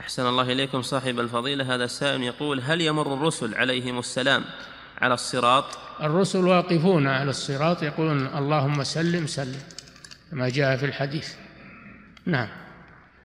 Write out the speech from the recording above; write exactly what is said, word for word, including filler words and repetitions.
أحسن الله إليكم صاحب الفضيلة. هذا السائل يقول: هل يمر الرسل عليهم السلام على الصراط؟ الرسل واقفون على الصراط يقولون اللهم سلم سلم، كما جاء في الحديث. نعم.